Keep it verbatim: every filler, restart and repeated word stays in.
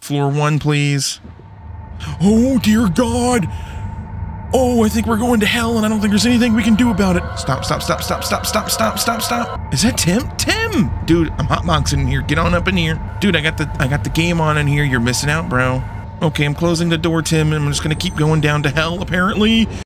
Floor one, please. Oh, dear God. Oh, I think we're going to hell, and I don't think there's anything we can do about it. Stop, stop, stop, stop, stop, stop, stop, stop, stop. Is that Tim? Tim! Dude, I'm hotboxing in here. Get on up in here. Dude, I got the I got the game on in here. You're missing out, bro. Okay, I'm closing the door, Tim, and I'm just gonna keep going down to hell, apparently.